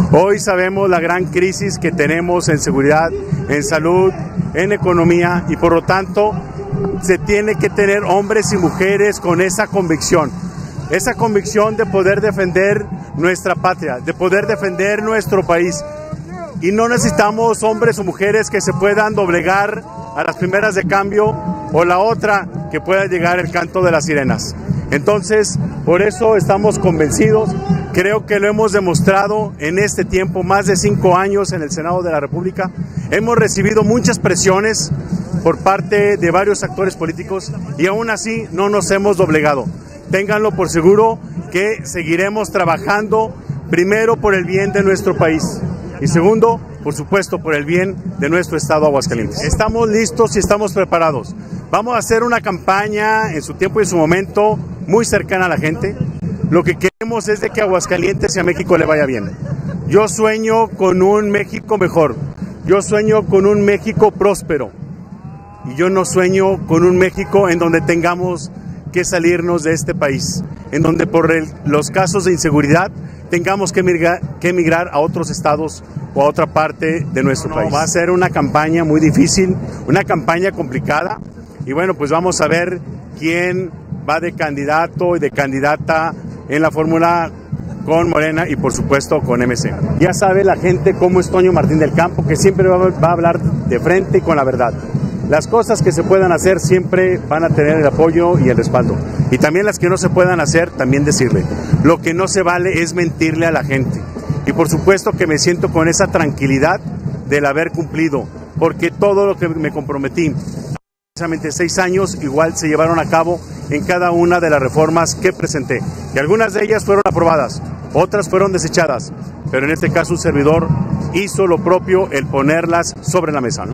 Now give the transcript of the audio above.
Hoy sabemos la gran crisis que tenemos en seguridad, en salud, en economía, y por lo tanto se tiene que tener hombres y mujeres con esa convicción de poder defender nuestra patria, de poder defender nuestro país. Y no necesitamos hombres o mujeres que se puedan doblegar a las primeras de cambio o la otra que pueda llegar el canto de las sirenas. Entonces, por eso estamos convencidos, creo que lo hemos demostrado en este tiempo, más de 5 años en el Senado de la República. Hemos recibido muchas presiones por parte de varios actores políticos y aún así no nos hemos doblegado. Ténganlo por seguro que seguiremos trabajando primero por el bien de nuestro país y segundo, por supuesto, por el bien de nuestro estado Aguascalientes. Estamos listos y estamos preparados. Vamos a hacer una campaña en su tiempo y en su momento muy cercana a la gente. Lo que queremos es de que a Aguascalientes y a México le vaya bien. Yo sueño con un México mejor. Yo sueño con un México próspero. Y yo no sueño con un México en donde tengamos que salirnos de este país, en donde por los casos de inseguridad tengamos que emigrar a otros estados o a otra parte de nuestro país. Va a ser una campaña muy difícil, una campaña complicada, y bueno, pues vamos a ver quién va de candidato y de candidata en la fórmula con Morena y por supuesto con MC. Ya sabe la gente cómo es Toño Martín del Campo, que siempre va a hablar de frente y con la verdad. Las cosas que se puedan hacer siempre van a tener el apoyo y el respaldo. Y también las que no se puedan hacer, también decirle. Lo que no se vale es mentirle a la gente. Y por supuesto que me siento con esa tranquilidad del haber cumplido, porque todo lo que me comprometí, precisamente 6 años, igual se llevaron a cabo en cada una de las reformas que presenté. Y algunas de ellas fueron aprobadas, otras fueron desechadas, pero en este caso un servidor hizo lo propio, el ponerlas sobre la mesa, ¿no?